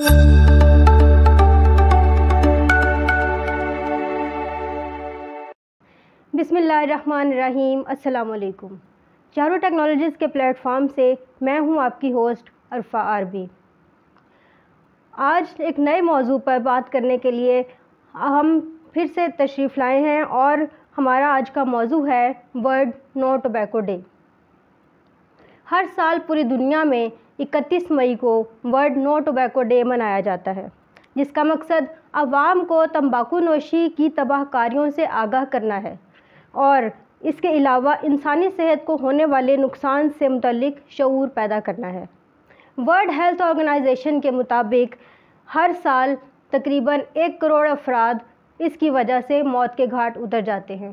बिस्मिल्लाहिर्रहमानिर्रहीम। अस्सलाम वालेकुम। शाहरुह टेक्नोलॉजीज़ के प्लेटफॉर्म से मैं हूं आपकी होस्ट अरफा आरबी। आज एक नए मौजू पर बात करने के लिए हम फिर से तशरीफ़ लाए हैं और हमारा आज का मौजू है वर्ल्ड नो टोबैको डे। हर साल पूरी दुनिया में 31 मई को वर्ल्ड नो टोबैको डे मनाया जाता है, जिसका मकसद आवाम को तंबाकू नोशी की तबाहकारियों से आगाह करना है और इसके अलावा इंसानी सेहत को होने वाले नुकसान से मुतल्लिक शऊर पैदा करना है। वर्ल्ड हेल्थ ऑर्गेनाइजेशन के मुताबिक हर साल तकरीबन 1 करोड़ अफराद इसकी वजह से मौत के घाट उतर जाते हैं।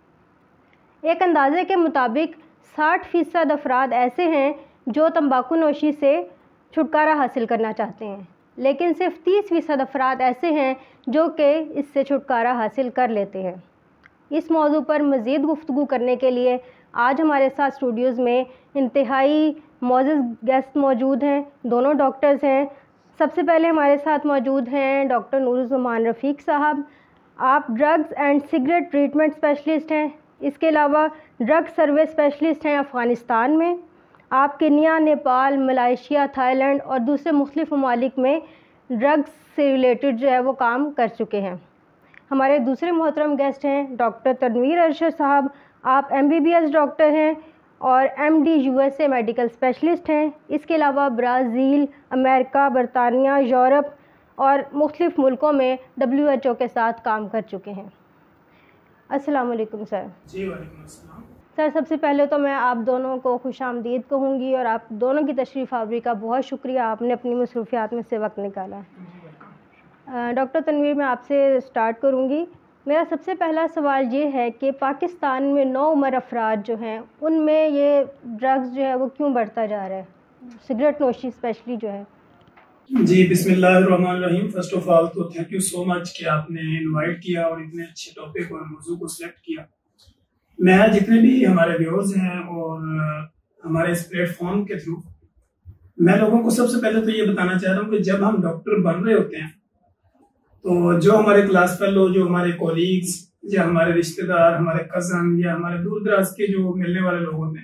एक अंदाजे के मुताबिक 60% अफराद ऐसे हैं जो तंबाकू नोशी से छुटकारा हासिल करना चाहते हैं, लेकिन सिर्फ 30% अफराद ऐसे हैं जो कि इससे छुटकारा हासिल कर लेते हैं। इस मौजू पर मज़ीद गुफ्तगू करने के लिए आज हमारे साथ स्टूडियोज़ में इंतहाई मोअज़्ज़ज़ गेस्ट मौजूद हैं। दोनों डॉक्टर्स हैं। सबसे पहले हमारे साथ मौजूद हैं डॉक्टर नूर ज़मान रफ़ीक साहब। आप drugs and cigarette treatment specialist हैं। इसके अलावा ड्रग सर्वे स्पेशलिस्ट हैं अफ़गानिस्तान में। आप केन्या, नेपाल, मलाइशिया, थाईलैंड और दूसरे मुख्तलिफ़ ममालिक में ड्रग्स से रिलेटेड जो है वो काम कर चुके हैं। हमारे दूसरे मोहतरम गेस्ट हैं डॉक्टर तनवीर अरशद साहब। आप MBBS डॉक्टर हैं और MD USA मेडिकल स्पेशलिस्ट हैं। इसके अलावा ब्राज़ील, अमेरिका, बरतानिया, यूरोप और मुख्तलिफ़ मुल्कों में WHO के साथ काम कर चुके हैं। अस्सलाम वालेकुम सर। जी वालेकुम अस्सलाम। सर, सबसे पहले तो मैं आप दोनों को खुशामदीद कहूँगी और आप दोनों की तशरीफ़ आवरी का बहुत शुक्रिया, आपने अपनी मसरूफ़ियात में से वक्त निकाला है। डॉक्टर तनवीर, मैं आपसे स्टार्ट करूँगी। मेरा सबसे पहला सवाल ये है कि पाकिस्तान में 9 उम्र अफराद जो हैं उनमें ये ड्रग्स जो है वो क्यों बढ़ता जा रहा है, सिगरेट नोशी स्पेशली जो है? जी बिस्मिल्लाहिर्रहमानिर्रहीम। फर्स्ट ऑफ ऑल तो थैंक यू सो मच कि आपने इनवाइट किया और इतने अच्छे टॉपिक और मौजू को सिलेक्ट किया। मैं जितने भी हमारे व्यूअर्स हैं और हमारे इस प्लेटफॉर्म के थ्रू मैं लोगों को सबसे पहले तो ये बताना चाह रहा हूँ कि जब हम डॉक्टर बन रहे होते हैं तो जो हमारे क्लास फेलो, जो हमारे कोलीग्स या हमारे रिश्तेदार, हमारे कजन या हमारे दूर दराज के जो मिलने वाले लोग होते हैं,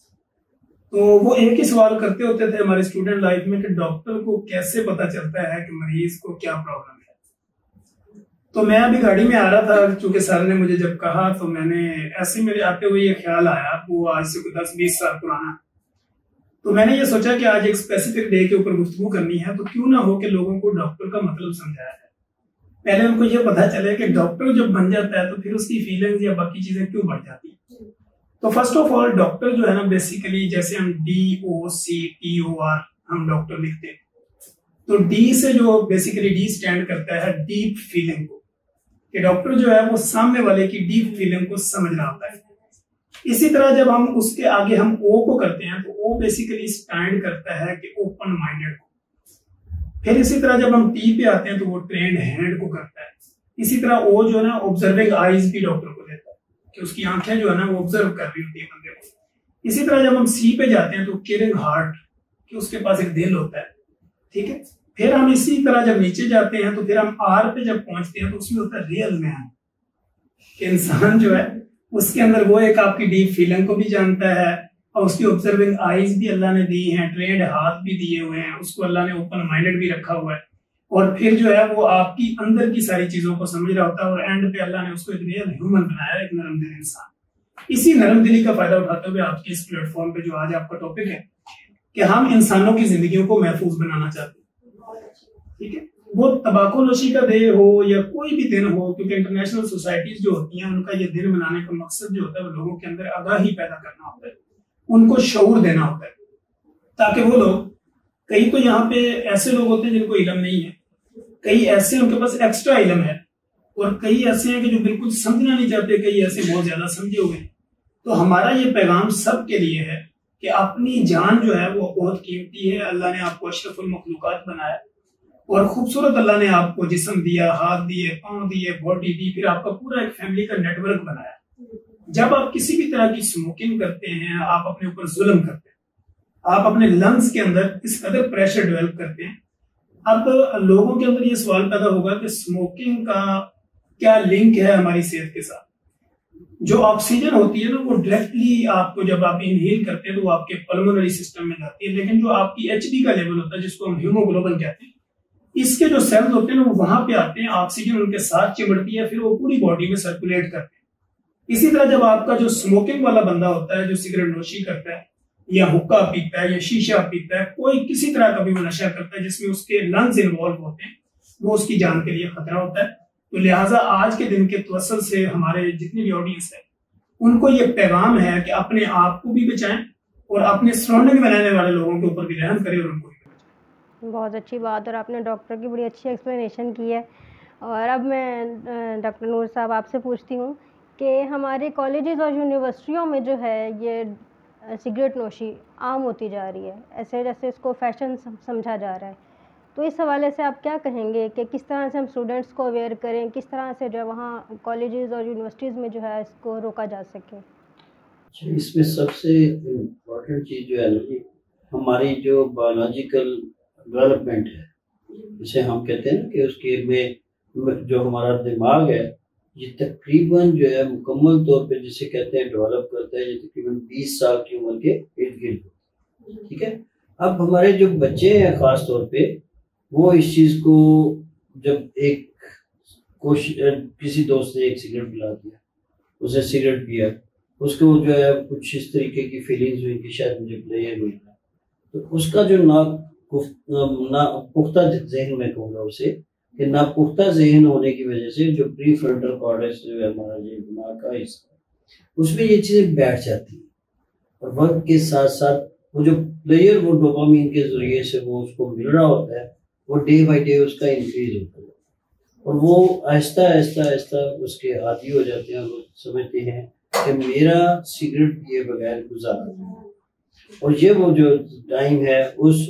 तो वो एक ही सवाल करते होते थे हमारे स्टूडेंट लाइफ में कि डॉक्टर को कैसे पता चलता है कि मरीज को क्या प्रॉब्लम है। तो मैं अभी गाड़ी में आ रहा था, चूंकि सर ने मुझे जब कहा तो मैंने ऐसे मेरे आते हुए ये ख्याल आया, वो आज से 10-20 साल पुराना। तो मैंने ये सोचा कि आज एक स्पेसिफिक डे के ऊपर गुफ्तगू करनी है, तो क्यों ना हो कि लोगों को डॉक्टर का मतलब समझाया जाए। पहले उनको ये पता चले कि डॉक्टर जब बन जाता है तो फिर उसकी फीलिंग्स या बाकी चीजें क्यों बढ़ जाती है। तो फर्स्ट ऑफ ऑल डॉक्टर जो है ना, बेसिकली जैसे हम DOCTOR हम डॉक्टर लिखते हैं, तो डी से जो बेसिकली डी स्टैंड करता है डीप फीलिंग को, कि डॉक्टर जो है वो सामने वाले की डीप फीलिंग को समझ रहा होता है। इसी तरह जब हम उसके आगे हम O को करते हैं तो O बेसिकली स्टैंड करता है कि ओपन माइंडेड को। फिर इसी तरह जब हम T पे आते हैं तो वो ट्रेंड हैंड को करता है। इसी तरह O जो है ना, ऑब्जर्विंग आईज भी डॉक्टर को देता है कि उसकी आंखें जो है ना वो ऑब्जर्व कर रही होती है बंदे को। इसी तरह जब हम C पे जाते हैं तो केयरिंग हार्ट, कि उसके पास एक दिल होता है, ठीक है। फिर हम इसी तरह जब नीचे जाते हैं तो फिर हम R पे जब पहुंचते हैं तो उसमें होता है रियल मैन, कि इंसान जो है उसके अंदर वो एक आपकी डीप फीलिंग को भी जानता है और उसकी ऑब्जर्विंग आईज भी अल्लाह ने दी हैं, ट्रेंड हाथ भी दिए हुए हैं, उसको अल्लाह ने ओपन माइंडेड भी रखा हुआ है, और फिर जो है वो आपकी अंदर की सारी चीजों को समझ रहा होता है, और एंड पे अल्लाह ने उसको एक रियल ह्यूमन बनाया, एक नरम दिल इंसान। इसी नरम दिली का फायदा उठाते हुए आपके इस प्लेटफॉर्म पे जो आज आपका टॉपिक है कि हम इंसानों की जिंदगियों को महफूज बनाना चाहते हैं, ठीक है। वो तंबाकू नोशी का डे हो या कोई भी दिन हो, क्योंकि इंटरनेशनल सोसाइटीज जो होती हैं उनका ये दिन मनाने का मकसद जो होता है वो लोगों के अंदर आगाही पैदा करना होता है, उनको शऊर देना होता है, ताकि वो लोग, कई तो यहाँ पे ऐसे लोग होते हैं जिनको इल्म नहीं है, कई ऐसे उनके पास एक्स्ट्रा इल्म है, और कई ऐसे हैं कि जो बिल्कुल समझना नहीं चाहते, कई ऐसे बहुत ज्यादा समझे हुए हैं। तो हमारा ये पैगाम सबके लिए है कि अपनी जान जो है वो बहुत कीमती है। अल्लाह ने आपको अशरफुल मखलूकात बनाया और खूबसूरत अल्लाह ने आपको जिस्म दिया, हाथ दिए, पांव दिए, बॉडी दी, फिर आपका पूरा एक फैमिली का नेटवर्क बनाया। जब आप किसी भी तरह की स्मोकिंग करते हैं, आप अपने ऊपर जुल्म करते हैं, आप अपने लंग्स के अंदर इस कदर प्रेशर डेवलप करते हैं अब लोगों के अंदर ये सवाल पैदा होगा कि स्मोकिंग का क्या लिंक है हमारी सेहत के साथ। जो ऑक्सीजन होती है ना, वो डायरेक्टली आपको जब आप इनहेल करते हैं तो वो आपके पल्मोनरी सिस्टम में जाती है, लेकिन जो आपकी एचबी का लेवल होता है, जिसको हम हीमोग्लोबिन कहते हैं, इसके जो सेल्स होते हैं ना, वो वहां पे आते हैं, ऑक्सीजन उनके साथ चिमड़ती है, फिर वो पूरी बॉडी में सर्कुलेट करते हैं। इसी तरह जब आपका जो स्मोकिंग वाला बंदा होता है, जो सिगरेट नोशी करता है या हुक्का पीता है या शीशा पीता है, कोई किसी तरह का भी वो नशा करता है जिसमें उसके लंग्स इन्वॉल्व होते हैं, वो उसकी जान के लिए खतरा होता है। तो लिहाजा आज के दिन के तवसल से हमारे जितनी भी ऑडियंस है, उनको ये पैगाम है कि अपने आप को भी बचाएं और अपने सराउंडिंग में रहने वाले लोगों के ऊपर भी रहम करें और उनको भी बचाएं। बहुत अच्छी बात, और आपने डॉक्टर की बड़ी अच्छी एक्सप्लेनेशन की है। और अब मैं डॉक्टर नूर साहब आपसे पूछती हूँ कि हमारे कॉलेजेस और यूनिवर्सिटियों में जो है ये सिगरेट नोशी आम होती जा रही है, ऐसे जैसे इसको फैशन समझा जा रहा है। तो इस हवाले से आप क्या कहेंगे कि किस तरह से हम स्टूडेंट्स को अवेयर करें, किस तरह से जो वहाँ कॉलेजेस और यूनिवर्सिटीज़ में जो है इसको रोका जा सके? अच्छा, इसमें सबसे इम्पोर्टेंट चीज़ जो है ना कि हमारी जो बायोलॉजिकल डेवलपमेंट है, जिसे हम कहते हैं ना कि उसके में जो हमारा दिमाग है, ये तकरीबन जो है मुकम्मल तौर पे जिसे कहते हैं डेवलप करता है, ये तकरीबन 20 साल की उम्र के इर्द गिर्द। ठीक है। अब हमारे जो बच्चे हैं ख़ास तौर पे, वो इस चीज़ को जब एक किसी दोस्त ने एक सिगरेट पिला दिया, उसे सिगरेट पिया, उसको जो है कुछ इस तरीके की फीलिंग्स हुई कि शायद मुझे प्लेयर हुई था, तो उसका जो ना पुख्ता जहन में कहूँगा उसे, कि ना पुख्ता जहन होने की वजह से जो प्री फ्रंटल कॉर्टेक्स जो है हमारा जो दिमाग का हिस्सा, उसमें ये चीज़ें बैठ जाती हैं। और वक्त के साथ साथ वो जो प्लेयर वो डोपामीन के जरिए से वो उसको मिल रहा होता है, वो डे बाई डे उसका इंक्रीज होता है, और वो आहिस्ता आहिस्ता आहिस्ता उसके आदी हो जाते हैं। वो समझते हैं कि मेरा सिगरेट पिए बगैर गुजारा नहीं। और ये वो जो टाइम है, उस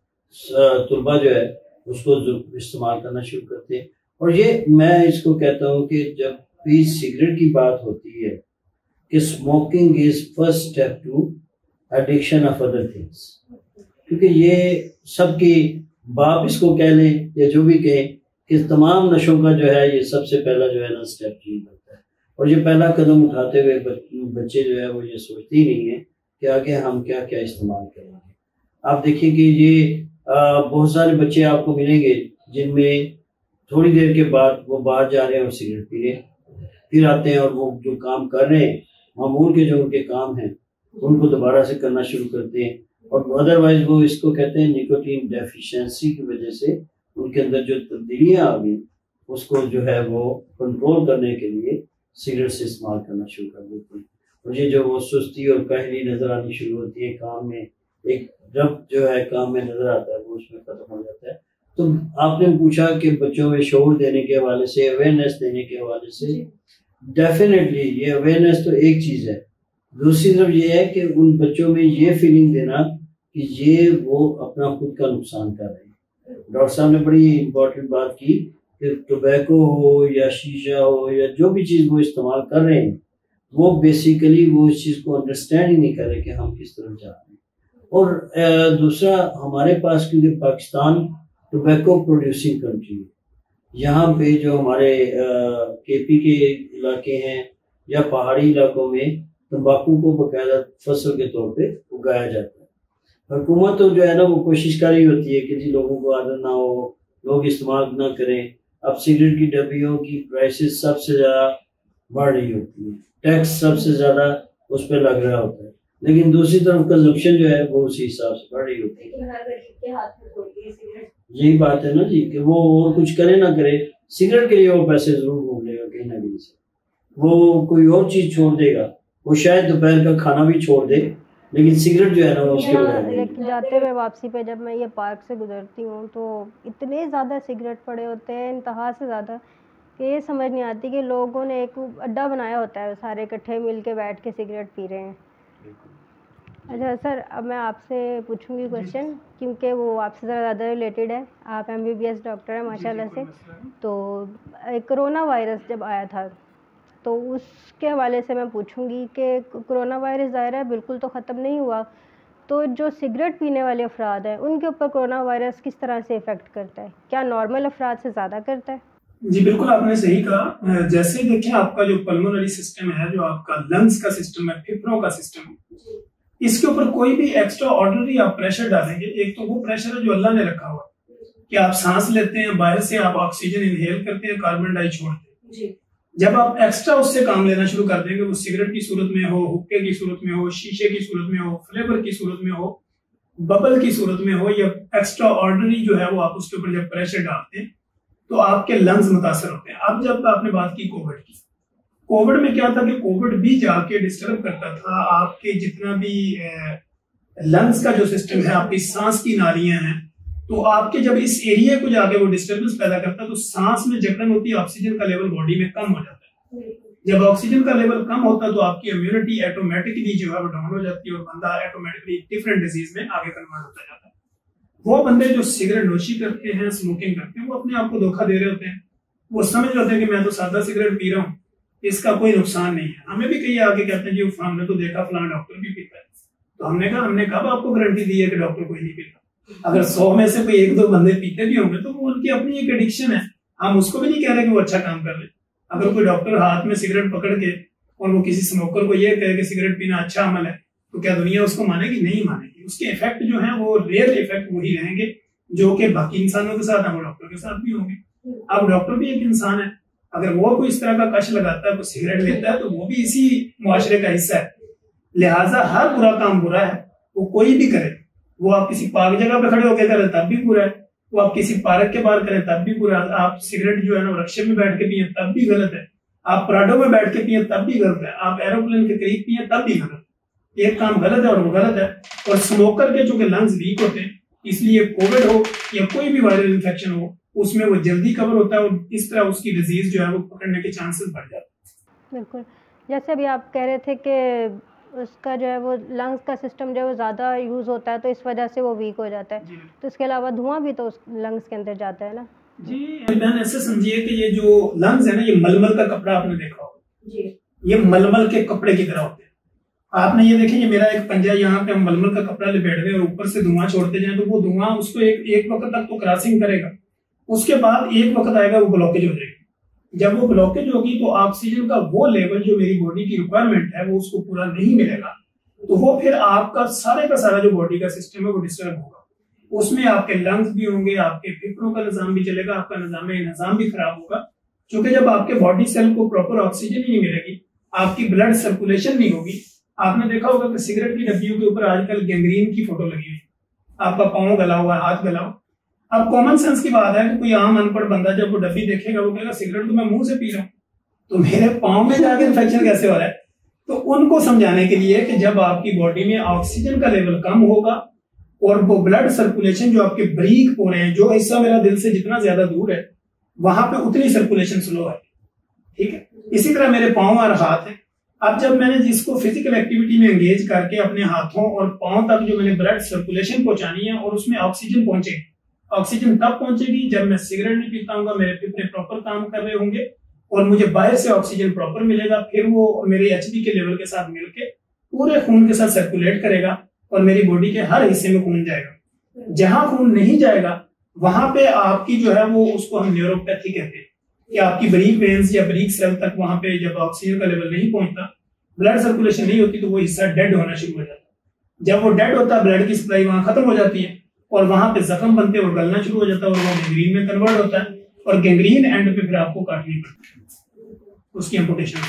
तुलबा जो है उसको इस्तेमाल करना शुरू करते हैं। और ये मैं इसको कहता हूँ कि जब भी सिगरेट की बात होती है कि smoking is first step to addiction of other things, क्योंकि ये सबकी बाप इसको कह लें या जो भी कहें कि तमाम नशों का जो है ये सबसे पहला जो है ना स्टेप चेंज होता है। और ये पहला कदम उठाते हुए बच्चे जो है वो ये सोचते ही नहीं है कि आगे हम क्या क्या इस्तेमाल करेंगे। आप देखिए कि ये बहुत सारे बच्चे आपको मिलेंगे जिनमें थोड़ी देर के बाद वो बाहर जा रहे हैं और सिगरेट पी रहे हैं, फिर आते हैं और वो जो काम कर रहे हैं, मामूल के जो उनके काम हैं, उनको दोबारा से करना शुरू करते हैं। और अदरवाइज वो इसको कहते हैं निकोटीन डेफिशिएंसी की वजह से उनके अंदर जो तब्दीलियाँ आ गई, उसको जो है वो कंट्रोल करने के लिए सिगरेट से इस्तेमाल करना शुरू कर देते हैं। और ये जो वो सुस्ती और कहली नजर आनी शुरू होती है काम में, एक जब जो है काम में नजर आता है वो उसमें खत्म हो जाता है। तो आपने पूछा कि बच्चों में शऊर देने के हवाले से, अवेयरनेस देने के हवाले से, डेफिनेटली ये अवेयरनेस तो एक चीज़ है। दूसरी तरफ ये है कि उन बच्चों में ये फीलिंग देना कि ये वो अपना खुद का नुकसान कर रहे हैं। डॉक्टर साहब ने बड़ी इंपॉर्टेंट बात की कि टोबैको हो या शीशा हो या जो भी चीज़ वो इस्तेमाल कर रहे हैं, वो बेसिकली वो इस चीज़ को अंडरस्टैंड ही नहीं कर रहे कि हम किस तरफ जा रहे हैं। और दूसरा, हमारे पास क्योंकि पाकिस्तान टोबैको प्रोड्यूसिंग कंट्री है, यहाँ पे जो हमारे केपी के इलाके हैं या पहाड़ी इलाकों में तंबाकू को बाकायदा फसल के तौर पे उगाया जाता है। हुकूमत तो जो है ना वो कोशिश कर रही होती है कि जी लोगों को आदत ना हो, लोग इस्तेमाल ना करें। अब सिगरेट की डब्बियों की प्राइसेस सबसे ज़्यादा बढ़ रही होती है, टैक्स सबसे ज़्यादा उस पर लग रहा होता है, लेकिन दूसरी तरफ कंजप्शन जो है वो उसी हिसाब से बढ़ रही होती है। यही बात है ना जी कि वो और कुछ करे ना करे, सिगरेट के लिए वो पैसे जरूर ढूंढ लेगा कहीं ना कहीं से। वो कोई और चीज छोड़ देगा, वो शायद दोपहर का खाना भी छोड़ दे, लेकिन सिगरेट जो है ना वो उसके लेकिन जाते हुए वापसी पे जब मैं ये पार्क से गुजरती हूँ तो इतने ज़्यादा सिगरेट पड़े होते हैं, इंतहा से ज़्यादा, कि ये समझ नहीं आती कि लोगों ने एक अड्डा बनाया होता है, सारे इकट्ठे मिल के बैठ के सिगरेट पी रहे हैं। अच्छा सर, अब मैं आपसे पूछूंगी क्वेश्चन, क्योंकि वो आपसे ज़्यादा रिलेटेड है। आप MBBS डॉक्टर हैं माशाल्लाह से। तो कोरोना वायरस जब आया था तो उसके हवाले से मैं पूछूंगी कि कोरोना वायरस ज़ाहिर है बिल्कुल तो ख़त्म नहीं हुआ, तो जो सिगरेट पीने वाले अफराद हैं उनके ऊपर कोरोना वायरस किस तरह से इफ़ेक्ट करता है? क्या नॉर्मल अफराद से ज़्यादा करता है? जी बिल्कुल, आपने सही कहा। जैसे देखें, आपका जो पल्मोनरी सिस्टम है, जो आपका लंग्स का सिस्टम है, फेफड़ों का सिस्टम है, इसके ऊपर कोई भी एक्स्ट्रा ऑर्डिनरी आप प्रेशर डालेंगे, एक तो वो प्रेशर है जो अल्लाह ने रखा हुआ कि आप सांस लेते हैं, बाहर से आप ऑक्सीजन इनहेल करते हैं, कार्बन डाई छोड़ते हैं। जब आप एक्स्ट्रा उससे काम लेना शुरू कर देंगे, वो सिगरेट की सूरत में हो, हुक्के की सूरत में हो, शीशे की सूरत में हो, फ्लेवर की सूरत में हो, बबल की सूरत में हो, या एक्स्ट्रा ऑर्डिनरी जो है वो आप उसके ऊपर जब प्रेशर डालते हैं तो आपके लंग्स मुतासर होते हैं। अब जब आपने बात की कोविड की, कोविड में क्या था कि कोविड भी जाके डिस्टर्ब करता था आपके जितना भी लंग्स का जो सिस्टम है, आपकी सांस की नालियां हैं, तो आपके जब इस एरिया को जाके वो डिस्टर्बेंस पैदा करता है तो सांस में जकड़न होती है, ऑक्सीजन का लेवल बॉडी में कम हो जाता है। जब ऑक्सीजन का लेवल कम होता है तो आपकी इम्यूनिटी ऑटोमेटिकली जो है वो डाउन हो जाती है और बंदा ऑटोमेटिकली डिफरेंट डिजीज में आगे कन्वर्ट होता जाता है। वो बंदे जो सिगरेट नोशी करते हैं, स्मोकिंग करते हैं, वो अपने आप को धोखा दे रहे होते हैं। वो समझ रहे होते हैं कि मैं तो सादा सिगरेट पी रहा हूँ, इसका कोई नुकसान नहीं है। हमें भी कई आगे कहते हैं जी हमने तो देखा फलाना डॉक्टर भी पीता है, तो हमने कब आपको गारंटी दी है कि डॉक्टर कोई नहीं पीता? अगर 100 में से कोई 1-2 बंदे पीते भी होंगे तो वो उनकी अपनी एक एडिक्शन है, हम उसको भी नहीं कह रहे कि वो अच्छा काम कर रहे। अगर कोई डॉक्टर हाथ में सिगरेट पकड़ के और वो किसी स्मोकर को ये कहे कि सिगरेट पीना अच्छा अमल है, तो क्या दुनिया उसको मानेगी? नहीं मानेगी। उसके इफेक्ट जो है वो रियल इफेक्ट वही रहेंगे जो कि बाकी इंसानों के साथ है, वो डॉक्टर के साथ भी होंगे। अब डॉक्टर भी एक इंसान है, अगर वो कोई इस तरह का कश लगाता है, कोई सिगरेट लेता है, तो वो भी इसी मुआशरे का हिस्सा है। लिहाजा हर बुरा काम बुरा है, वो कोई भी करे। वो आप किसी पार्क जगह पे खड़े होकर करें तब भी बुरा है, वो आप किसी पार्क के बाहर करें तब भी बुरा है, आप सिगरेट जो है ना रक्शे में बैठ के पिए तब भी गलत है, आप प्राडो में बैठ के पिए तब भी गलत है, आप एरोप्लेन के करीब पिए तब भी गलत है। एक काम गलत है और वो गलत है। और स्मोकर के चूंकि लंग्स वीक होते हैं, इसलिए कोविड हो या कोई भी वायरल इन्फेक्शन हो, उसमें वो जल्दी कवर होता है और इस तरह उसकी डिजीज जो है वो पकड़ने के चांसेस बढ़ जाते हैं। बिल्कुल, जैसे अभी आप कह रहे थे कि उसका जो है वो लंग्स का सिस्टम जो है वो ज़्यादा यूज़ होता है तो इस वजह से वो वीक हो जाता है। तो इसके अलावा धुआं भी तो उस लंग्स के अंदर जाता है ना? जी बहन, ऐसे समझिए कि ये जो लंग्स है ना, ये मलमल का कपड़ा आपने देखा होगा, ये मलमल के कपड़े की तरह होते हैं। आपने ये देखें, ये मेरा एक पंजा, यहाँ पे हम मलमल का कपड़ा लपेट दें और ऊपर से धुआं छोड़ते जाएं, तो वो धुआं उसको एक वक्त तक तो क्रॉसिंग करेगा, उसके बाद एक वक्त आएगा वो ब्लॉकेज हो जाएगी। जब वो ब्लॉकेज होगी तो ऑक्सीजन का वो लेवल जो मेरी बॉडी की रिक्वायरमेंट है वो उसको पूरा नहीं मिलेगा, तो वो फिर आपका सारे का सारा जो बॉडी का सिस्टम है वो डिस्टर्ब होगा। उसमें आपके लंग्स भी होंगे, आपके फेफड़ों का निजाम भी चलेगा, आपका निजाम भी खराब होगा, क्योंकि जब आपके बॉडी सेल को प्रॉपर ऑक्सीजन ही नहीं मिलेगी, आपकी ब्लड सर्कुलेशन नहीं होगी। आपने देखा होगा कि सिगरेट की डब्बियों के ऊपर आजकल गैंग्रीन की फोटो लगी हुई, आपका पाँव गला हुआ है, हाथ गला हुआ। अब कॉमन सेंस की बात है कि कोई आम अनपढ़ बंदा जब वो डब्बी देखेगा वो कहेगा सिगरेट तो मैं मुंह से पी रहा हूँ, तो मेरे पाँव में जाके इन्फेक्शन कैसे हो रहा है? तो उनको समझाने के लिए कि जब आपकी बॉडी में ऑक्सीजन का लेवल कम होगा और वो ब्लड सर्कुलेशन जो आपके ब्रीक हो रहे हैं, जो हिस्सा मेरा दिल से जितना ज्यादा दूर है वहां पे उतनी सर्कुलेशन स्लो है, ठीक है। इसी तरह मेरे पाँव और हाथ है। अब जब मैंने जिसको फिजिकल एक्टिविटी में एंगेज करके अपने हाथों और पाँव तक जो मैंने ब्लड सर्कुलेशन पहुंचानी है और उसमें ऑक्सीजन पहुंचेगी, ऑक्सीजन तब पहुंचेगी जब मैं सिगरेट नहीं पीता हूँ, मेरे फेफड़े प्रॉपर काम कर रहे होंगे और मुझे बाहर से ऑक्सीजन प्रॉपर मिलेगा, फिर वो मेरे एचपी के लेवल के साथ मिलके पूरे खून के साथ सर्कुलेट करेगा और मेरी बॉडी के हर हिस्से में खून जाएगा। जहां खून नहीं जाएगा वहां पे आपकी जो है वो उसको हम न्यूरोपैथी कहते हैं कि आपकी ब्रीक वेन्स या ब्रीक सेल तक वहां पे जब ऑक्सीजन का लेवल नहीं पहुंचता, ब्लड सर्कुलेशन नहीं होती, तो वो हिस्सा डेड होना शुरू हो जाता है। जब वो डेड होता है ब्लड की सप्लाई वहां खत्म हो जाती है और वहां पे जख्म बनते और गलना शुरू हो जाता है और वो गैंग्रीन में कन्वर्ट होता है और गैंग्रीन एंड पे फिर आपको काटनी पड़ती है, उसकी एम्पुटेशन।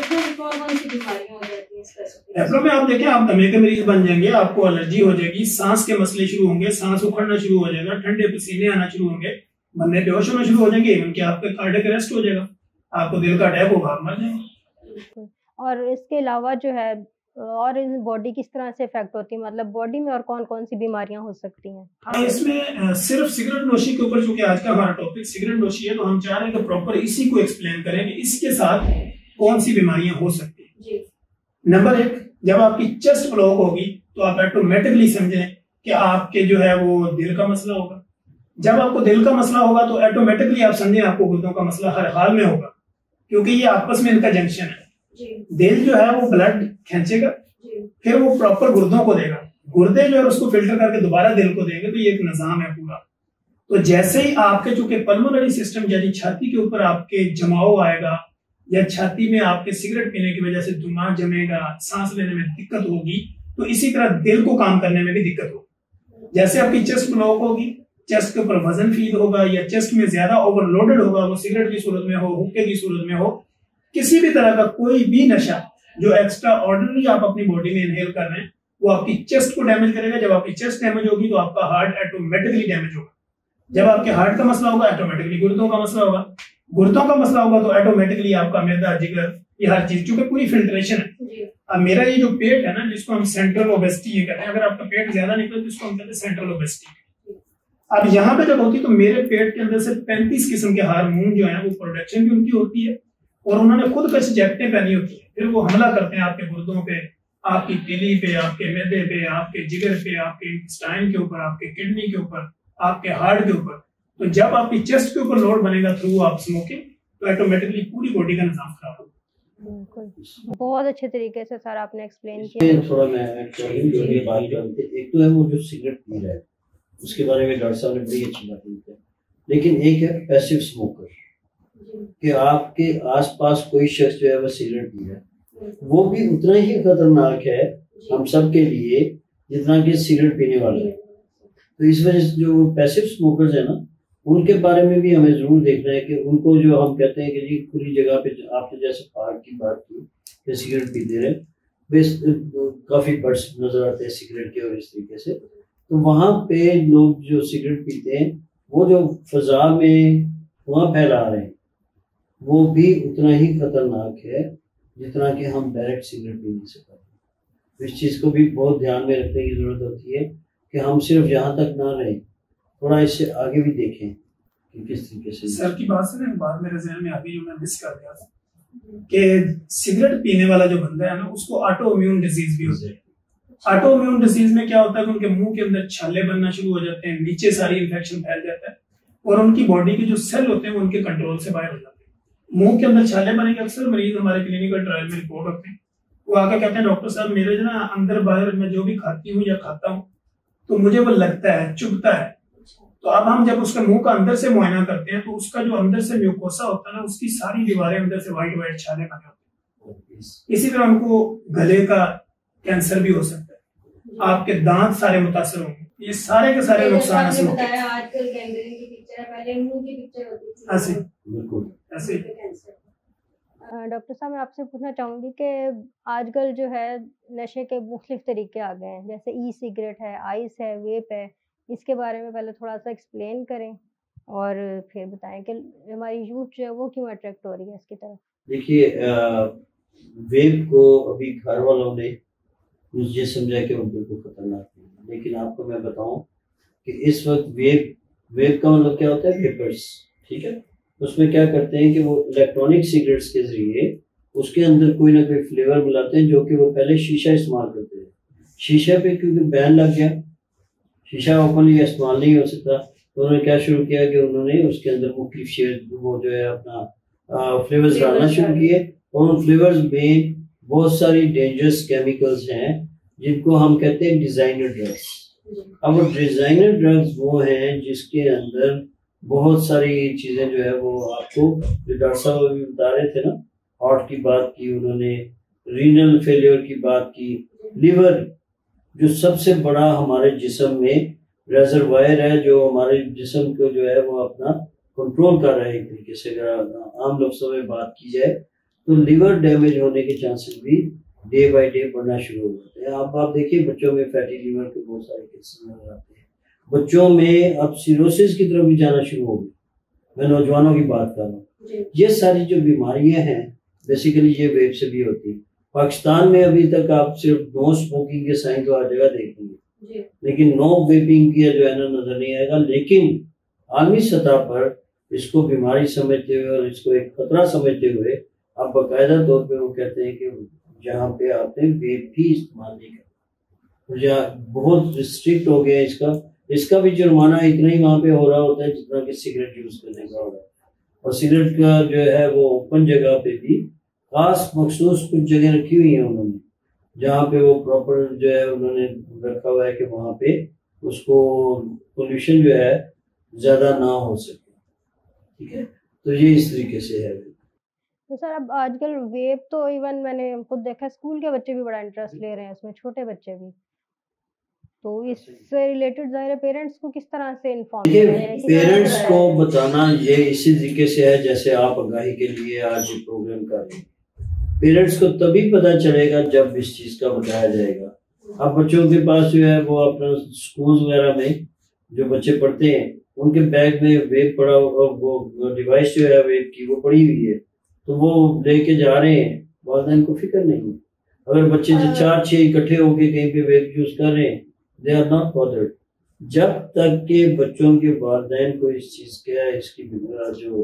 फेफड़ों में आप देखें, आप दमे के मरीज बन जाएंगे, आपको एलर्जी हो जाएगी, सांस के मसले शुरू होंगे, सांस उखड़ना शुरू हो जाएगा, ठंडे पसीने आना शुरू होंगे, बंदे बेहोश होना शुरू हो जाएंगे, इनके आपके कार्डियक अरेस्ट हो जाएगा, आपको दिल का अटैक होगा, आप मर जाएंगे। और इसके अलावा जो है और इस बॉडी किस तरह से इफेक्ट होती है, मतलब बॉडी में और कौन कौन सी बीमारियां हो सकती हैं? हाँ, इसमें सिर्फ सिगरेट नोशी के ऊपर, चूंकि आज का हमारा टॉपिक सिगरेट नोशी है, तो हम चाह रहे हैं कि प्रॉपर इसी को एक्सप्लेन करें कि इसके साथ कौन सी बीमारियां हो सकती है। नंबर 1, जब आपकी चेस्ट ब्लॉक होगी तो आप ऑटोमेटिकली समझें कि आपके जो है वो दिल का मसला होगा। जब आपको दिल का मसला होगा तो ऑटोमेटिकली आप समझें आपको गुर्दों का मसला हर हाल में होगा, क्योंकि ये आपस में इनका जंक्शन है। दिल जो है वो ब्लड खींचेगा, फिर वो प्रॉपर गुर्दों को देगा, गुर्दे जो है उसको फिल्टर करके दोबारा दिल को देंगे, तो ये एक निजाम है पूरा। तो जैसे ही आपके चूंकि पल्मोनरी सिस्टम यानी छाती के ऊपर आपके जमाव आएगा या छाती में आपके सिगरेट पीने की वजह से धुआं जमेगा, सांस लेने में दिक्कत होगी, तो इसी तरह दिल को काम करने में भी दिक्कत होगी। जैसे आपकी चेस्ट ब्लॉक होगी, चेस्ट के ऊपर वजन फील होगा या चेस्ट में ज्यादा ओवरलोडेड होगा, वो सिगरेट की सूरत में हो, हुक्के की सूरत में हो, किसी भी तरह का कोई भी नशा जो एक्स्ट्रा ऑर्डिनरी आप अपनी बॉडी में इनहेल कर रहे हैं, वो आपकी चेस्ट को डैमेज करेगा। जब आपकी चेस्ट डैमेज होगी तो आपका हार्ट ऑटोमेटिकली डैमेज होगा। जब आपके हार्ट का मसला होगा ऑटोमेटिकली गुर्दों का मसला होगा, गुर्दों का मसला होगा तो ऑटोमेटिकली आपका मैदा, जिगर, ये हर चीज, क्योंकि पूरी फिल्ट्रेशन है। अब मेरा ये जो पेट है ना, जिसको हम सेंट्रल ओबेसिटी ये कहते हैं, अगर आपका पेट ज्यादा निकले तो इसको हम कहते हैं सेंट्रल ओबेसिटी। अब यहाँ पे जब होती तो मेरे पेट के अंदर से 35 किस्म के हार्मोन जो है वो प्रोडक्शन भी उनकी होती है, और उन्होंने खुद कुछ जैकेटें पहनी होती है, फिर वो हमला करते हैं आपके गुर्दों पे, आपकी तिली पे, आपके मैदे पे, आपके जिगर पे, आपके इंटेस्टाइन के ऊपर, आपके किडनी के ऊपर, आपके हार्ट के ऊपर। तो जब आपकी चेस्ट के ऊपर लोड बनेगा थ्रू आप स्मोकिंग, तो ऑटोमेटिकली पूरी बॉडी का निजाम खराब होगा। बहुत अच्छे तरीके से सर आपने एक्सप्लेन किया। थोड़ा मैं ऐड करूं जो ये बात करते, एक तो है वो जो सिगरेट पी रहा है, उसके बारे में डॉक्टर साहब ने बड़ी अच्छी बात की, लेकिन एक है पैसिव स्मोकर, कि आपके आसपास कोई शख्स जो है वो सिगरेट पी रहा है, वो भी उतना ही खतरनाक है हम सब के लिए जितना कि सिगरेट पीने वाला है। तो इस वजह से जो पैसिव स्मोकर्स है ना, उनके बारे में भी हमें जरूर देखना है कि उनको जो हम कहते हैं कि जी खुली जगह पे, आपने जैसे पार्क की बात की कि सिगरेट पीते रहे, बेस काफी बर्ड्स नजर आते हैं सिगरेट के और इस तरीके से, तो वहां पे लोग जो सिगरेट पीते हैं वो जो फजा में धुआं फैला रहे हैं वो भी उतना ही खतरनाक है जितना कि हम डायरेक्ट सिगरेट पीने से करते हैं। तो इस चीज़ को भी बहुत ध्यान में रखने की जरूरत होती है कि हम सिर्फ यहाँ तक ना रहें, थोड़ा इससे आगे भी देखें कि किस तरीके से। सर की बात से ना बात मेरे जहन में अभी जो मैं मिस कर गया था कि सिगरेट पीने वाला जो बंदा है ना, उसको ऑटो इम्यून डिजीज भी होती है। ऑटो इम्यून डिजीज में क्या होता है कि उनके मुंह के अंदर छाले बनना शुरू हो जाते हैं, नीचे सारी इन्फेक्शन फैल जाता है, और उनकी बॉडी के जो सेल होते हैं वो उनके कंट्रोल से बाहर हो जाते हैं। मुंह के अंदर छाले बनेंगे, अक्सर मरीज हमारे क्लिनिकल ट्रायल में रिपोर्ट होते हैं, वो आके कहते हैं डॉक्टर साहब मेरे जो ना अंदर बाहर मैं जो भी खाती हूँ या खाता हूँ तो मुझे वो लगता है, चुभता है। तो अब हम जब उसका मुंह का अंदर से मुआयना करते हैं तो उसका जो अंदर से म्यूकोसा होता है ना, उसकी सारी दीवारें अंदर से व्हाइट व्हाइट छाले बने होते हैं। इसी तरह उनको गले का कैंसर भी हो सकता है, आपके दांत सारे मुतासर होंगे, ये सारे के सारे नुकसान आजकल गैंग्रीन की पिक्चर है, पहले मुंह की पिक्चर होती थी। ऐसे बिल्कुल ऐसे। डॉक्टर साहब मैं आपसे पूछना चाहूँगी कि आजकल जो है नशे के मुख्तलिफ तरीके आ गए हैं, जैसे ई सिगरेट है, आइस है, वेप है, इसके बारे में पहले थोड़ा सा एक्सप्लेन करें और फिर बताएं कि हमारी यूथ जो है वो क्यों अट्रैक्ट हो रही है इसकी तरफ। देखिए वेप को अभी घर वालों ने मुझे समझा कि वो बिल्कुल खतरनाक है, लेकिन आपको मैं बताऊं कि इस वक्त वेप का मतलब क्या होता है, वेपर्स, ठीक है। उसमें क्या करते हैं कि वो इलेक्ट्रॉनिक सिगरेट्स के जरिए उसके अंदर कोई ना कोई फ्लेवर मिलाते हैं, जो कि वो पहले शीशा इस्तेमाल करते हैं। शीशा पे क्योंकि बैन लग गया, शीशा ओपनली इस्तेमाल नहीं हो सकता, तो उन्होंने क्या शुरू किया कि उन्होंने उसके अंदर मुख्तलिफ शेड वो जो है अपना फ्लेवर्स डालना शुरू किए, और उन फ्लेवर्स में बहुत सारी डेंजरस केमिकल्स हैं जिनको हम कहते हैं डिजाइनर ड्रग्स। अब वो डिजाइनर ड्रग्स वो हैं जिसके अंदर बहुत सारी चीजें जो है वो आपको, जो डॉक्टर साहब अभी बता रहे थे ना, हार्ट की बात की उन्होंने, रीनल फेलियर की बात की, लिवर जो सबसे बड़ा हमारे जिस्म में रिजर्वायर है, जो हमारे जिस्म को जो है वो अपना कंट्रोल कर रहा है एक तरीके से। अगर आम लफ्ज़ों में बात की जाए तो लिवर डैमेज होने के चांसेस भी डे बाय डे बढ़ना शुरू हो जाते हैं। आप देखिए बच्चों में फैटी लिवर के बहुत सारे केसेस नजर आते हैं, बच्चों में अब सिरोसिस की तरफ भी जाना शुरू हो गई, मैं नौजवानों की बात कर रहा हूँ। ये सारी जो बीमारियां हैं बेसिकली ये वेप से भी होती है। पाकिस्तान में अभी तक आप सिर्फ नो स्मोकिंग के साइन तो हर जगह देखेंगे, लेकिन नो वेपिंग की जो है ना नजर नहीं आएगा। लेकिन आलमी सतह पर इसको बीमारी समझते हुए और इसको एक खतरा समझते हुए आप बाकायदा तौर पे वो कहते हैं कि जहाँ पे आपने वेप भी इस्तेमाल नहीं करना, तो जहाँ बहुत रिस्ट्रिक्ट हो गया इसका भी जुर्माना इतना ही वहाँ पे हो रहा होता है जितना कि सिगरेट यूज करने का हो रहा है। और सिगरेट का जो है वो ओपन जगह पे भी खास मखसूस कुछ जगह रखी हुई है उन्होंने, जहाँ पे वो प्रॉपर जो है उन्होंने रखा हुआ है कि वहाँ पे उसको पोल्यूशन जो है ज्यादा ना हो सके। ठीक है, तो ये इस तरीके से है। तो सर अब आजकल वेब तो इवन मैंने खुद देखा है, स्कूल के बच्चे भी बड़ा इंटरेस्ट ले रहे हैं उसमें, छोटे बच्चे भी। तो इससे रिलेटेड ज़ाहिर है पेरेंट्स को किस तरह से इन्फॉर्म करें? पेरेंट्स को बताना ये इसी तरीके से है जैसे आप आगाही के लिए आज ये प्रोग्राम कर रहे हैं। पेरेंट्स को तभी पता चलेगा जब इस चीज का बताया जाएगा। अब बच्चों के पास जो है वो अपना स्कूल वगैरह में जो बच्चे पढ़ते हैं उनके बैग में वेब पड़ा, वो डिवाइस जो है वेब की वो पड़ी हुई है, तो वो लेके जा रहे हैं, वालिदैन को फिक्र नहीं। अगर बच्चे जो 4-6 इकट्ठे होके कहीं पे वेब यूज कर रहे हैं, दे आर नॉट बॉदर्ड। जब तक के बच्चों के वालिदैन को इस चीज का इसकी जो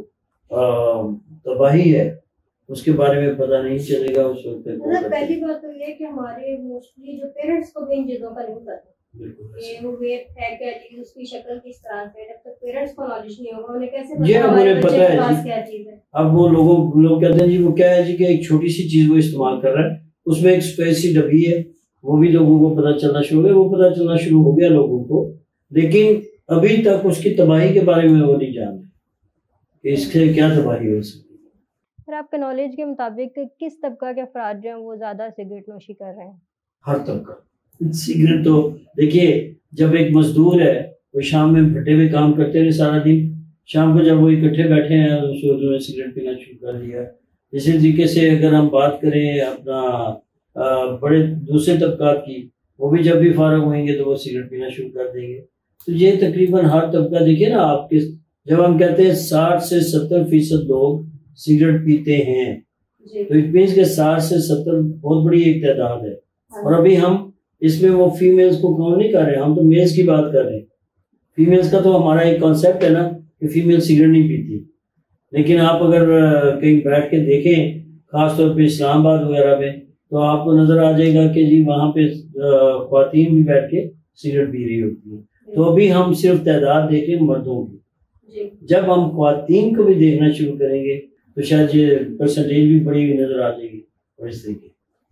तबाही है उसके बारे में पता नहीं चलेगा उस वक्त। पहली बात तो ये कि हमारे मोस्टली जो पेरेंट्स को भी इन चीजों का नहीं पता ये वो वेब है क्या चीज, उसकी शक्ल किस तरह से, जब तक पेरेंट्स को नॉलेज नहीं होगा उन्हें कैसे पता हमारे बच्चे के पास क्या चीज है। अब वो लोग कहते हैं जी वो क्या है जी कि एक छोटी सी चीज वो इस्तेमाल कर रहा है, उसमें एक स्पेस सी डब्बी है, वो भी लोगों को पता चलना शुरू हो गया, वो पता चलना शुरू हो गया लोगों को, लेकिन अभी तक उसकी तबाही के बारे में वो नहीं जान रहे कि इससे क्या तबाही हो सकती है। सर आपके नॉलेज के मुताबिक किस तबका के अफराद जो हैं वो ज्यादा सिगरेट नोशी कर रहे हैं? हर तबका। सिगरेट तो देखिए, जब एक मजदूर है वो शाम में भट्टे में काम करते रहे सारा दिन, शाम को जब वो इकट्ठे बैठे हैं तो उन्होंने सिगरेट पीना शुरू कर दिया। इसी तरीके से अगर हम बात करें अपना बड़े दूसरे तबकात की, वो भी जब भी फारग होंगे तो वो सिगरेट पीना शुरू कर देंगे। तो ये तकरीबन हर तबका, देखिए ना आपके, जब हम कहते हैं 60 से 70% लोग सिगरेट पीते हैं तो इट मीन्स के 60 से 70 बहुत बड़ी एक तादाद है। और अभी हम इसमें वो फीमेल्स को काउंट नहीं कर रहे, हम तो मेल्स की बात कर रहे हैं। फीमेल्स का तो हमारा एक कॉन्सेप्ट है ना कि फीमेल सिगरेट नहीं पीती, लेकिन आप अगर कहीं बैठ के देखें खासतौर पे इस्लामाबाद वगैरह में तो आपको नजर आ जाएगा कि जी वहाँ पे ख्वातीन भी बैठ के सिगरेट पी रही होती है। तो अभी हम सिर्फ तादाद देखें मर्दों की, जब हम ख्वातीन को भी देखना शुरू करेंगे तो शायद ये परसेंटेज भी बड़ी हुई नजर आ जाएगी। और इस तरीके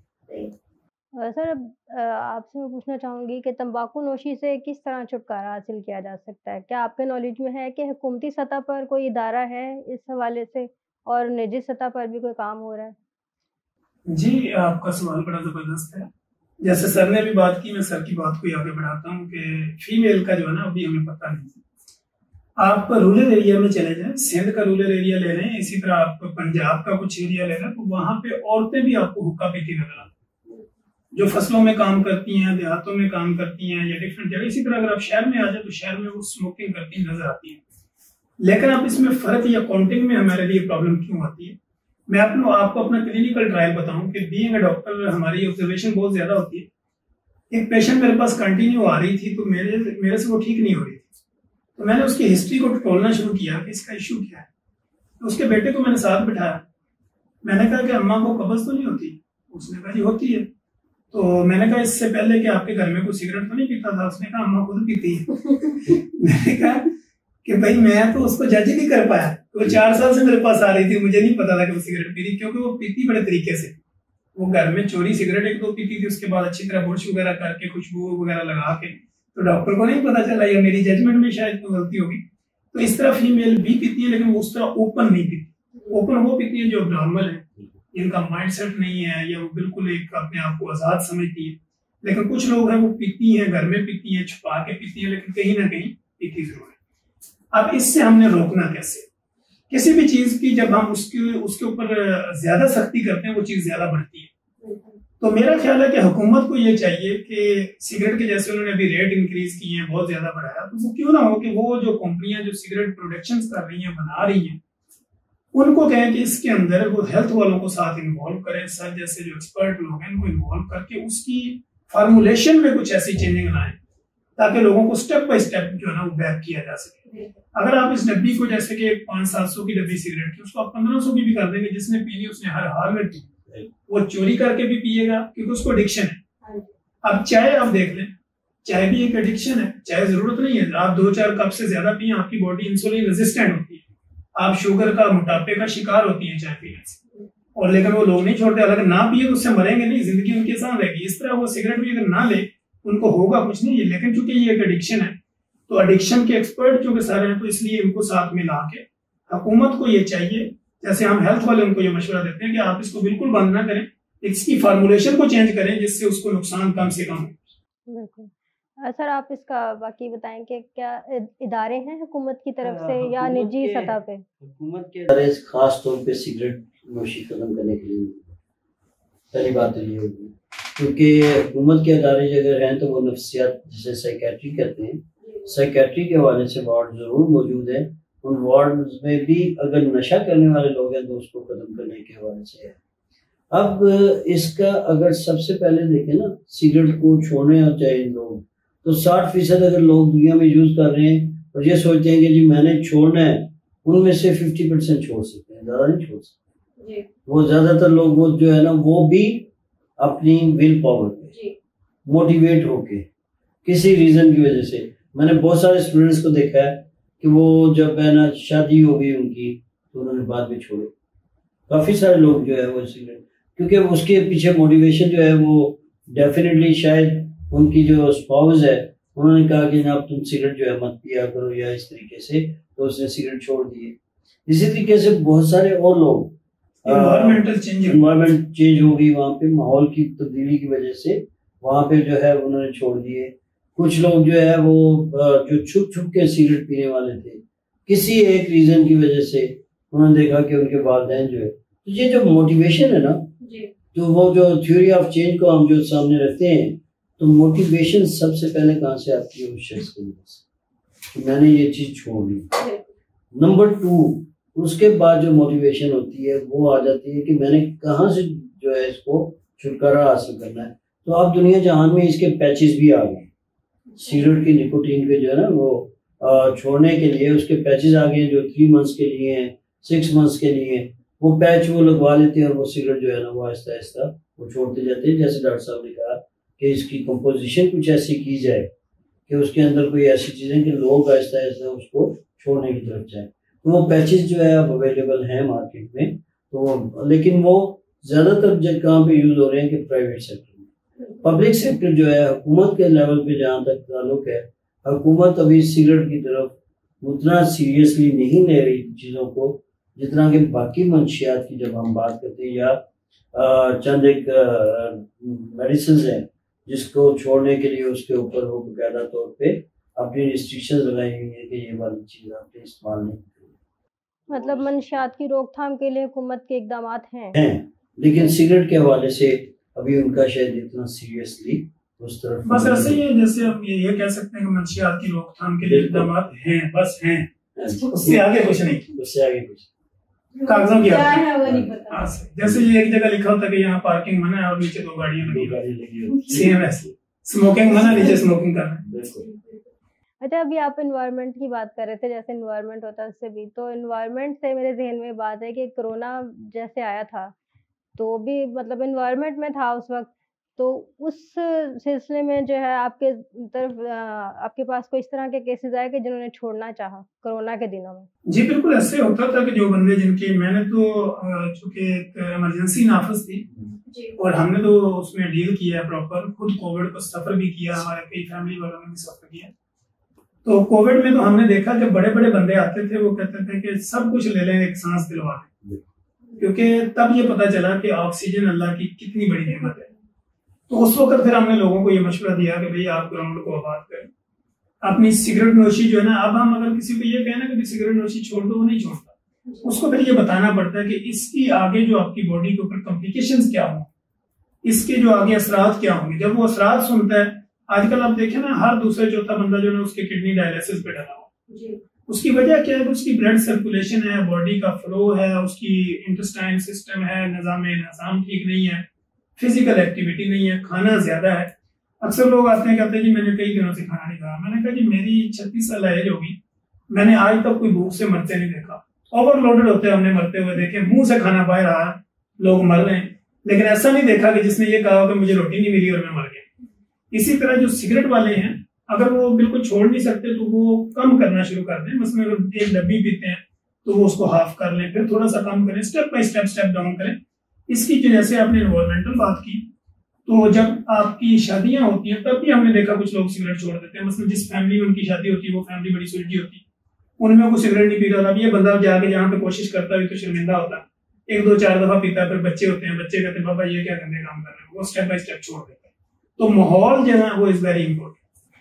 सर आपसे मैं पूछना चाहूँगी कि तंबाकू नोशी से किस तरह छुटकारा हासिल किया जा सकता है? क्या आपके नॉलेज में है कि हुकूमती सतह पर कोई इदारा है इस हवाले से और निजी सतह पर भी कोई काम हो रहा है? जी, आपका सवाल बड़ा जबरदस्त है। जैसे सर ने भी बात की, मैं सर की बात को आगे बढ़ाता हूँ कि फीमेल का जो है ना अभी हमें पता नहीं। आप रूरल एरिया में चले जाएं, सिंध का रूरल एरिया ले रहे हैं, इसी तरह आप पंजाब का कुछ एरिया ले रहे हैं, तो वहां पे औरतें भी आपको हुक्का पीती नजर आती जो फसलों में काम करती हैं, देहातों में काम करती हैं या डिफरेंट जगह। इसी तरह अगर आप शहर में आ जाए तो शहर में वो स्मोकिंग करती नजर आती है। लेकिन आप इसमें फर्क या काउंटिंग में हमारे लिए प्रॉब्लम क्यों आती है, मैं आपको अपना क्लिनिकल ट्रायल बताऊं कि बीइंग अ डॉक्टर हमारी ऑब्जर्वेशन बहुत ज्यादा होती है। एक पेशेंट मेरे पास कंटिन्यू आ रही थी तो मेरे से वो ठीक नहीं हो रही थी, तो मैंने उसकी हिस्ट्री को टटोलना शुरू किया कि इसका इश्यू क्या है। तो उसके बेटे को मैंने साथ बिठाया, मैंने कहा कि अम्मा को कब्ज तो नहीं होती? उसने कहा जी होती है। तो मैंने कहा इससे पहले कि आपके घर में कोई सिगरेट तो नहीं पीता था? उसने कहा अम्मा खुद पीती है। मैंने कहा कि भाई मैं तो उसको जज नहीं कर पाया, वो 4 साल से मेरे पास आ रही थी, मुझे नहीं पता था कि वो सिगरेट पी रही, क्योंकि वो पीती बड़े तरीके से। वो घर में चोरी सिगरेट 1-2 पीती थी, उसके बाद अच्छी तरह बुर्श वगैरह करके खुशबू वगैरह लगा के, तो डॉक्टर को नहीं पता चला या मेरी जजमेंट में शायद कोई गलती होगी। तो इस तरह फीमेल भी पीती है, लेकिन वो उस तरह ओपन नहीं पीती। ओपन वो पीती है जो नॉर्मल है, जिनका माइंडसेट नहीं है या वो बिल्कुल एक अपने आप को आजाद समझती है। लेकिन कुछ लोग हैं वो पीती हैं, घर में पीती हैं, छुपा के पीती हैं, लेकिन कहीं ना कहीं पीती जरूर है। अब इससे हमने रोकना कैसे? किसी भी चीज की जब हम उसके ऊपर ज्यादा सख्ती करते हैं वो चीज ज्यादा बढ़ती है। तो मेरा ख्याल है कि हुकूमत को ये चाहिए कि सिगरेट के जैसे उन्होंने अभी रेट इंक्रीज किए हैं, बहुत ज्यादा बढ़ाया, तो वो क्यों ना हो कि वो जो कंपनियां जो सिगरेट प्रोडक्शन कर रही हैं, बना रही हैं, उनको कहें कि इसके अंदर वो हेल्थ वालों को साथ इन्वॉल्व करें, सर जैसे जो एक्सपर्ट लोग हैं उनको इन्वॉल्व करके उसकी फार्मूलेशन में कुछ ऐसी चेंजिंग लाएं ताकि लोगों को स्टेप बाय स्टेप जो है ना वो बैक किया जा सके। अगर आप इस डब्बी को जैसे कि 500-700 की डब्बी सिगरेट की, उसको आप 1500 की भी कर देंगे, जिसने पीनी उसने हर हाल में पी, वो चोरी करके भी पिएगा क्योंकि उसको एडिक्शन है। अब चाय आप देख लें, चाय भी एक एडिक्शन है। चाय जरूरत नहीं है आप 2-4 कप से ज्यादा पिए, आपकी बॉडी इंसुलिन रेजिस्टेंट होती है, आप शुगर का, मोटापे का शिकार होती है चाय पीने से। और लेकिन वो लोग नहीं छोड़ते। अगर ना पिए तो उससे मरेंगे नहीं, जिंदगी उनकी आसान रहेगी। इस तरह वो सिगरेट भी अगर ना ले उनको होगा कुछ नहीं है। लेकिन चूंकि ये एक एडिक्शन है तो एडिक्शन के एक्सपर्ट जो कि सारे हैं, तो इसलिए इनको साथ में ला के हुकूमत को ये चाहिए, जैसे हम हेल्थ वाले उनको ये मशवरा देते हैं कि आप इसको बिल्कुल बंद ना करें, इसकी फार्मूलेशन को चेंज करें जिससे उसको नुकसान कम से कम हो। बिल्कुल। सर आप इसका बाकी बताएं कि क्या इदारे हैं हुकूमत की तरफ से या निजी सतह पे? हुकूमत के इदारे खास तौर पे सिगरेट नोशी खत्म करने के लिए पहली बात तो ये होगी, क्योंकि हुकूमत के इदारे अगर हैं तो वो नफ्सियात जिसे साइकेट्री कहते हैं, साइकेट्री के हवाले से वार्ड जरूर मौजूद है। उन वार्ड में भी अगर नशा करने वाले लोग हैं तो उसको खत्म करने के हवाले से है। अब इसका अगर सबसे पहले देखें ना, सिगरेट को छोड़ने और चाहिए लोग तो 60% अगर लोग दुनिया में यूज कर रहे हैं और ये सोचते हैं कि जी मैंने छोड़ना है, उनमें से 50% छोड़ सकते हैं, ज्यादा नहीं छोड़ सकते। वो ज्यादातर लोग वो जो है ना वो भी अपनी विल पावर पे मोटिवेट होके किसी रीजन की वजह से, मैंने बहुत सारे स्टूडेंट्स को देखा है कि वो जब है ना शादी हो गई उनकी तो उन्होंने बाद में छोड़े। काफी सारे लोग जो है वो सिगरेट, क्योंकि उसके पीछे मोटिवेशन जो है वो डेफिनेटली शायद उनकी जो स्पाउस है उन्होंने कहा कि ना तुम सिगरेट जो है मत पिया करो या इस तरीके से, तो उसने सिगरेट छोड़ दिए। इसी तरीके से बहुत सारे और लोग, एनवायरमेंट चेंज हो गई, वहाँ पे माहौल की तब्दीली की वजह से वहाँ पे जो है उन्होंने छोड़ दिए। कुछ लोग जो है वो जो छुप छुप के सिगरेट पीने वाले थे, किसी एक रीजन की वजह से उन्होंने देखा कि उनके वालिदैन जो है, तो ये जो मोटिवेशन है ना, तो वो जो थ्योरी ऑफ चेंज को हम जो सामने रखते हैं, तो मोटिवेशन सबसे पहले कहाँ से आती है? उस शख्स के अंदर से कि मैंने ये चीज छोड़ दी। नंबर 2, उसके बाद जो मोटिवेशन होती है वो आ जाती है कि मैंने कहाँ से जो है इसको छुटकारा हासिल करना है। तो अब दुनिया जहान में इसके पैचेस भी आ गए, सिगरेट की निकोटीन के जो है ना वो छोड़ने के लिए उसके पैचेस आ गए, जो 3 मंथ्स के लिए हैं, 6 मंथ्स के लिए। वो पैच वो लगवा लेते हैं और वो सिगरेट जो है ना वो आहिस्ता आहिस्ता वो छोड़ते जाते हैं। जैसे डॉक्टर साहब ने कहा कि इसकी कंपोजिशन कुछ ऐसी की जाए कि उसके अंदर कोई ऐसी चीजें कि लोग आहिस्ता आहिस्ता उसको छोड़ने की तरफ जाए। तो वो पैचेस जो है अब अवेलेबल हैं मार्केट में, तो लेकिन वो ज्यादातर कहाँ पे यूज हो रहे हैं कि प्राइवेट सेक्टर में। पब्लिक सेक्टर जो है हुकूमत के लेवल पे जहाँ तक ताल्लुक है, हुकूमत अभी सिगरेट की तरफ उतना सीरियसली नहीं ले रही चीज़ों को जितना कि बाकी मंशियात की जब हम बात करते हैं, या चंद एक मेडिसिन है जिसको छोड़ने के लिए उसके ऊपर वो बकायदा तौर पे अपनी रिस्ट्रिक्शन लगाई हुई है कि ये वाली चीज़ आपने इस्तेमाल नहीं करनी। मतलब मंशियात की रोकथाम के लिए हुकूमत के इकदाम हैं, लेकिन सिगरेट के हवाले से अभी उनका शायद इतना सीरियसली उस तरफ बस ऐसे ही है जैसे हम ये कह सकते हैं कि मंशियात की रोकथाम के लिए इकदाम हैं, बस हैं, उससे आगे कुछ नहीं, उससे आगे कुछ कागजों की जैसे ये एक जगह लिखा होता है कि यहाँ पार्किंग मना है और नीचे 2 गाड़ियां लगी, सेम ऐसे स्मोकिंग मना, नीचे स्मोकिंग करना। अच्छा, अभी आप एनवायरनमेंट की बात कर रहे थे, जैसे एनवायरनमेंट होता है उससे भी, तो एनवायरनमेंट से मेरे जहन में बात है कि कोरोना जैसे आया था तो भी मतलब एनवायरनमेंट में था उस वक्त, तो उस सिलसिले में जो है आपके तरफ आपके पास कोई इस तरह के केसेस आए कि जिन्होंने छोड़ना चाहा कोरोना के दिनों में? जी बिल्कुल, ऐसे होता था कि जो बंदे जिनकी, मैंने तो चूंकि एक इमरजेंसी नाफज थी और हमने तो उसमें डील किया है प्रॉपर, खुद कोविड को सफर भी किया, हमारे कई फैमिली वालों ने भी सफर किया। तो कोविड में तो हमने देखा कि बड़े बड़े बंदे आते थे, वो कहते थे कि सब कुछ ले लें, एक सांस दिलवा दें, क्योंकि तब ये पता चला कि ऑक्सीजन अल्लाह की कितनी बड़ी नेमत है। तो उस वक्त फिर हमने लोगों को ये मशवरा दिया कि भाई आप ग्राउंड को आबाद करें, अपनी सिगरेट नोशी जो है ना, अब हम अगर किसी को ये कहना कि सिगरेट नोशी छोड़ दो, वो नहीं छोड़ता, उसको फिर ये बताना पड़ता है कि इसकी आगे जो आपकी बॉडी के ऊपर कॉम्प्लिकेशंस क्या होंगे, इसके जो आगे असरात क्या होंगे। जब वो असरात सुनता है, आजकल आप देखें ना हर दूसरा चौथा बंदा जो है उसके किडनी डायलिसिस पे डला हुआ, उसकी वजह क्या है? उसकी ब्लड सर्कुलेशन है, बॉडी का फ्लो है, उसकी इंटेस्टाइन सिस्टम है, निजाम ठीक नहीं है, फिजिकल एक्टिविटी नहीं है, खाना ज्यादा है। अक्सर लोग आते हैं कहते हैं जी मैंने कई दिनों से खाना नहीं खाया। मैंने कहा जी मेरी 36 साल एज होगी, मैंने आज तक कोई भूख से मरते नहीं देखा। ओवरलोडेड होते हमने मरते हुए देखे, मुंह से खाना बाहर आ रहा, लोग मर रहे हैं, लेकिन ऐसा नहीं देखा कि जिसने ये कहा कि मुझे रोटी नहीं मिली और मैं मर गया। इसी तरह जो सिगरेट वाले हैं, अगर वो बिल्कुल छोड़ नहीं सकते तो वो कम करना शुरू कर दें। मसलन अगर 1 डब्बी पीते हैं तो वो उसको हाफ कर लें, फिर थोड़ा सा कम करें, स्टेप बाय स्टेप डाउन करें, इसकी जो जैसे आपने इन्वायरमेंटल बात की, तो जब आपकी शादियां होती हैं तब भी हमने देखा कुछ लोग सिगरेट छोड़ देते हैं। मतलब जिस फैमिली में उनकी शादी होती है वो फैमिली बड़ी सुलझी होती है, उनमें कोई सिगरेट नहीं पी रहा था। ये बंदा जाके जहाँ पे कोशिश करता है तो शर्मिंदा होता है, 1-2-4 दफा पीता है, फिर बच्चे होते हैं, बच्चे कहते हैं बाबा ये क्या गंदे काम कर रहे हैं, वो स्टेप बाय स्टेप छोड़ देते हैं। तो माहौल जो है वो इज वेरी इंपॉर्टेंट।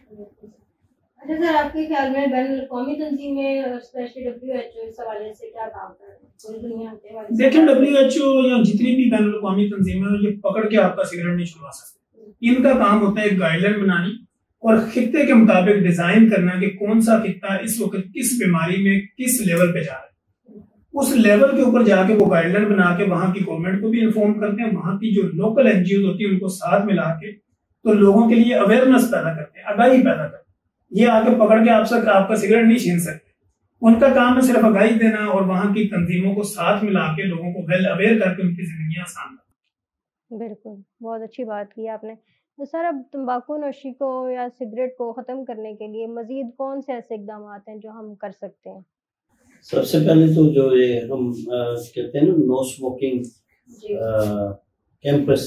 अच्छा सर, आपके ख्याल में बैनुल-अक़वामी तंजीमें और स्पेशली WHO इस हवाले से क्या काम कर रहे हैं? पूरी दुनिया के देखिए WHO या जितनी भी बैनुल-अक़वामी तंजीमें हैं, ये पकड़ के आपका सिगरेट नहीं छुड़वा सकते। इनका काम होता है एक गाइडलाइन बनानी और खित्ते के मुताबिक डिजाइन करना कि कौन सा खित्ता इस वक्त किस बीमारी में किस लेवल पे जा रहा है। उस लेवल के ऊपर जाके वो गाइडलाइन बना के वहां की गवर्नमेंट को भी इन्फॉर्म करते हैं, वहां की जो लोकल NGOs होती है उनको साथ मिला के तो लोगों के लिए अवेयरनेस पैदा करते हैं, आगाही पैदा करते हैं। ये आके पकड़ के आपका सिगरेट नहीं छीन सकते। उनका काम है सिर्फ आगाही देना और वहां की तंजीमों को साथ मिला के लोगों को वेल अवेयर करके उनकी जिंदगी आसान। बिल्कुल, बहुत अच्छी बात की आपने। तो सर, अब तंबाकू नोशी को या सिगरेट को ख़त्म करने के लिए मज़ीद कौन से ऐसे इक़दाम हैं जो हम कर सकते हैं? सबसे पहले तो जो ये हम कहते हैं ना नो स्मोकिंग कैंपस,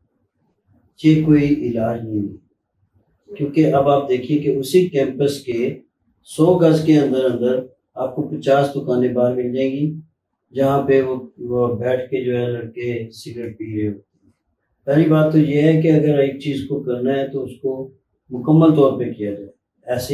ये कोई इलाज नहीं है। क्योंकि अब आप देखिए कि उसी कैंपस के 100 गज के अंदर आपको 50 दुकानें बाहर मिल जाएंगी जहाँ पे वो बैठ के जो है लड़के सिगरेट पी रहे होते हैं। पहली बात तो ये है कि अगर एक चीज़ को करना है तो उसको मुकम्मल तौर पे किया जाए। ऐसे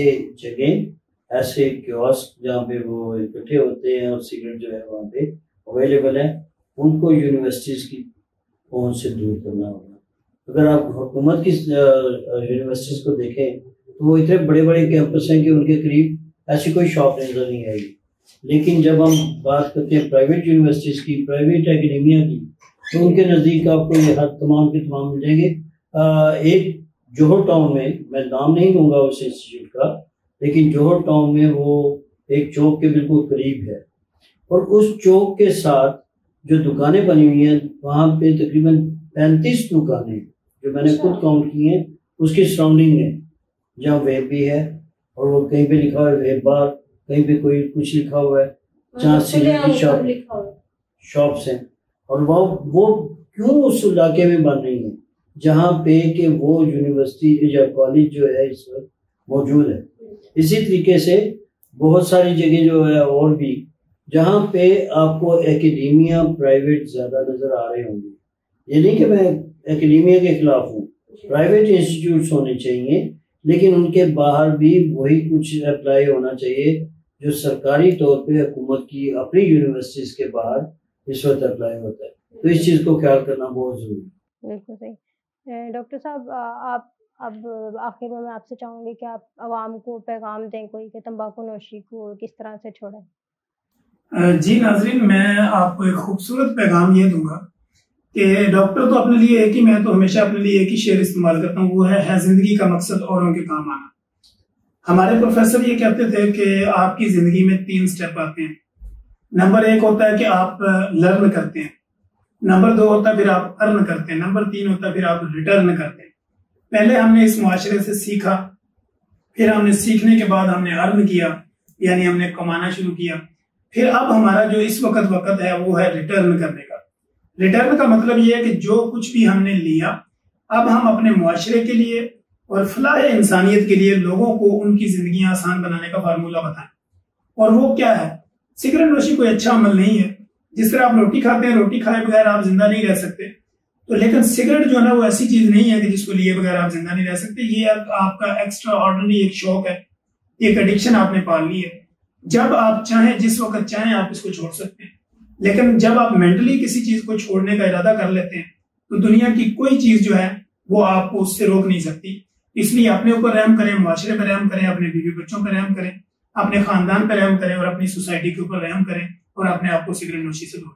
जगह, ऐसे कियोस्क जहाँ पे वो इकट्ठे होते हैं और सिगरेट जो है वहाँ पे अवेलेबल है, उनको यूनिवर्सिटीज़ की पहुँच से दूर करना होगा। अगर आप हुकूमत की यूनिवर्सिटीज़ को देखें तो वो इतने बड़े बड़े कैंपस हैं कि उनके करीब ऐसी कोई शॉप नजर नहीं आएगी। लेकिन जब हम बात करते हैं प्राइवेट यूनिवर्सिटीज़ की, प्राइवेट एकेडमिया की, तो उनके नज़दीक आपको ये हर तमाम के तमाम मिल जाएंगे। एक जोहर टाउन में, मैं नाम नहीं लूँगा उस इंस्टीट्यूट का, लेकिन जोहर टाउन में वो एक चौक के बिल्कुल करीब है और उस चौक के साथ जो दुकानें बनी हुई हैं वहाँ पे तकरीबन 35 दुकानें जो मैंने खुद काउंट की हैं उसकी सराउंडिंग में, जहाँ वेब भी है और वो कहीं पे लिखा हुआ है वेब बार, कहीं पे कोई कुछ लिखा हुआ है, जहाँ सिगरेट की शॉप्स हैं। और वो क्यों उस इलाके में बन रही है जहाँ पे कि वो यूनिवर्सिटी या कॉलेज जो है इस वक्त मौजूद है। इसी तरीके से बहुत सारी जगह जो है और भी जहाँ पे आपको एकेडेमिया प्राइवेट ज्यादा नजर आ रहे होंगे। ये नहीं कि मैं एकेडेमिया के खिलाफ हूँ, प्राइवेट इंस्टीट्यूट्स होने चाहिए, लेकिन उनके बाहर भी वही कुछ अप्लाई होना चाहिए जो सरकारी तौर पे हुकूमत की अपनी यूनिवर्सिटीज के बाहर इस वक्त अप्लाई होता है। तो इस चीज़ को ख्याल करना बहुत जरूरी है। बिल्कुल सही। डॉक्टर साहब, आप अब आखिर में मैं आपसे चाहूँगी कि आप आवाम को पैगाम दें कोई कि तंबाकू नोशी को किस तरह से छोड़ें। जी नाजरीन, मैं आपको एक खूबसूरत पैगाम ये दूंगा कि डॉक्टर तो अपने लिए एक ही, मैं तो हमेशा अपने लिए एक ही शेर इस्तेमाल करता हूँ, वो है जिंदगी का मकसद औरों के काम आना। हमारे प्रोफेसर ये कहते थे कि आपकी जिंदगी में 3 स्टेप आते हैं। नंबर 1 होता है कि आप लर्न करते हैं, नंबर 2 होता है फिर आप अर्न करते हैं, नंबर 3 होता है फिर आप रिटर्न करते हैं। पहले हमने इस मुआशरे से सीखा, फिर हमने सीखने के बाद हमने अर्न किया, यानी हमने कमाना शुरू किया। फिर अब हमारा जो इस वक्त है वो है रिटर्न करने का। रिटर्न का मतलब ये है कि जो कुछ भी हमने लिया अब हम अपने मुआशरे के लिए और फलाह इंसानियत के लिए लोगों को उनकी जिंदगी आसान बनाने का फार्मूला बताएं। और वो क्या है? सिगरेट नोशी कोई अच्छा अमल नहीं है। जिस तरह आप रोटी खाते हैं, रोटी खाए बगैर आप जिंदा नहीं रह सकते, तो लेकिन सिगरेट जो है ना वो ऐसी चीज नहीं है कि जिसको लिए बगैर आप जिंदा नहीं रह सकते। ये आपका एक्स्ट्रा ऑर्डिनरी एक शौक है, एक एडिक्शन आपने पाल ली है। जब आप चाहें, जिस वक्त चाहें आप इसको छोड़ सकते हैं, लेकिन जब आप मेंटली किसी चीज को छोड़ने का इरादा कर लेते हैं तो दुनिया की कोई चीज जो है वो आपको उससे रोक नहीं सकती। इसलिए अपने ऊपर रहम करें, मुआशरे पर रहम करें, अपने बीवी बच्चों पर रहम करें, अपने खानदान पर रहम करें और अपनी सोसाइटी के ऊपर रहम करें और अपने आप को सिगरेट नोशी से दूर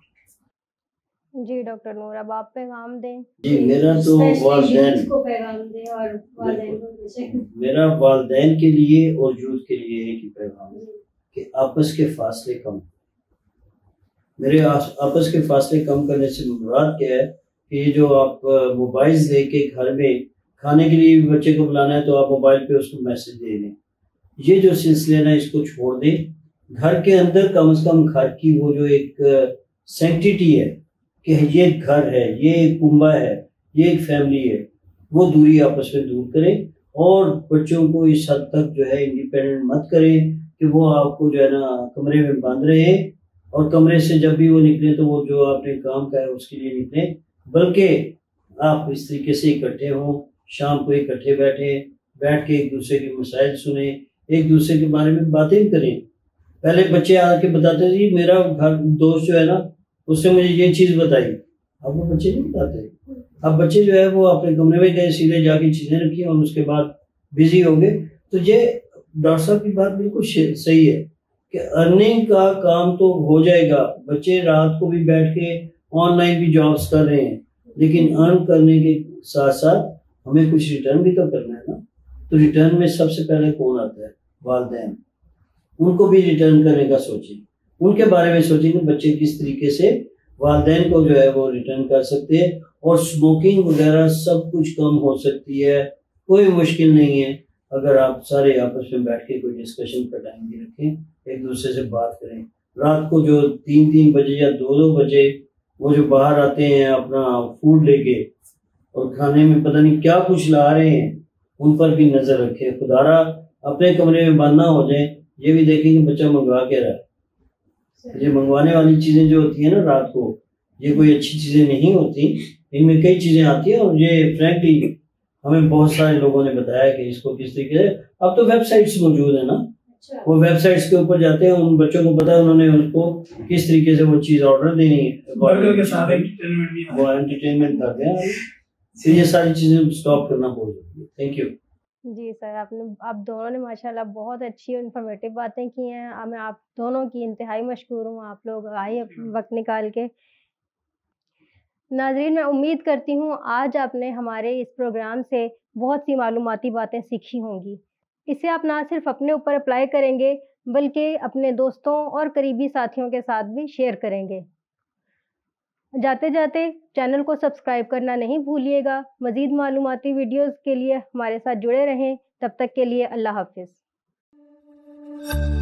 रखें। जी डॉक्टर नूर, अब आप पैगाम दें। जी, मेरा तो वालिदैन को पैगाम दें और मेरा वालिदैन के लिए और यूथ के लिए एक ही पैगाम है कि आपस के फासले कम। मेरे आपस के फासले कम करने से मुराद क्या है कि ये जो आप मोबाइल लेके घर में खाने के लिए बच्चे को बुलाना है तो आप मोबाइल पे उसको मैसेज दे दें, ये जो सिलसिला है इसको छोड़ दें। घर के अंदर कम से कम घर की वो जो एक सैंक्टिटी है कि ये एक घर है, ये एक कुंबा है, ये एक फैमिली है, वो दूरी आपस में दूर करें और बच्चों को इस हद तक जो है इंडिपेंडेंट मत करें कि वो आपको जो है ना कमरे में बंद रहे और कमरे से जब भी वो निकले तो वो जो आपने काम का है उसके लिए निकले, बल्कि आप इस तरीके से इकट्ठे हों, शाम को इकट्ठे बैठ के एक दूसरे के मसाइल सुने, एक दूसरे के बारे में बातें करें। पहले बच्चे आके बताते थे जी मेरा घर दोस्त जो है ना उसने मुझे ये चीज़ बताई, अब वो बच्चे नहीं बताते। अब बच्चे जो है वो अपने कमरे में गए, सीधे जाके चीज़ें रखी और उसके बाद बिजी हो गए। तो ये डॉक्टर साहब की बात बिल्कुल सही है कि अर्निंग का काम तो हो जाएगा, बच्चे रात को भी बैठ के ऑनलाइन भी जॉब्स कर रहे हैं, लेकिन अर्न करने के साथ साथ हमें कुछ रिटर्न भी तो करना है ना। तो रिटर्न में सबसे पहले कौन आता है? वालिदैन। उनको भी रिटर्न करने का सोचें, उनके बारे में सोचें कि बच्चे किस तरीके से वालिदैन को जो है वो रिटर्न कर सकते हैं। और स्मोकिंग वगैरह सब कुछ कम हो सकती है, कोई मुश्किल नहीं है अगर आप सारे आपस में बैठ के कोई डिस्कशन का टाइम भी रखें, एक दूसरे से बात करें। रात को जो 3-3 बजे या 2-2 बजे वो जो बाहर आते हैं अपना फूड लेके और खाने में पता नहीं क्या कुछ ला रहे हैं, उन पर भी नजर रखें। खुदारा अपने कमरे में बंद ना हो जाए, ये भी देखें कि बच्चा मंगवा के रहा है। ये मंगवाने वाली चीजें जो होती है ना रात को, ये कोई अच्छी चीजें नहीं होती, इनमें कई चीजें आती हैं। और ये फ्रैंकली हमें बहुत सारे लोगों ने बताया कि इसको किस तरीके से, अब तो वेबसाइट्स मौजूद है ना, वो वेबसाइट्स के ऊपर जाते हैं, उन बच्चों को पता है उन्होंने उनको किस तरीके से वो चीज ऑर्डर देनी है, बर्गर के साथ एंटरटेनमेंट भी वो एंटरटेनमेंट करते हैं। तो ये सारी चीजें स्टॉप करना बहुत जरूरी है। थैंक यू जी सर, आप दोनों ने माशाल्लाह बहुत अच्छी और इन्फॉर्मेटिव बातें की हैं। मैं आप दोनों की इंतहाई मशकूर हूँ, आप लोग आए वक्त निकाल के। नाज़रीन, मैं उम्मीद करती हूँ आज आपने हमारे इस प्रोग्राम से बहुत सी मालूमाती बातें सीखी होंगी। इसे आप ना सिर्फ अपने ऊपर अप्लाई करेंगे बल्कि अपने दोस्तों और करीबी साथियों के साथ भी शेयर करेंगे। जाते जाते चैनल को सब्सक्राइब करना नहीं भूलिएगा। मज़ीद मालूमाती वीडियोज़ के लिए हमारे साथ जुड़े रहें। तब तक के लिए अल्लाह हाफ़िज़।